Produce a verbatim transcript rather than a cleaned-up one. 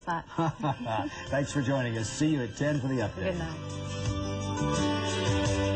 that. Thanks for joining us. See you at ten for the update. Good night.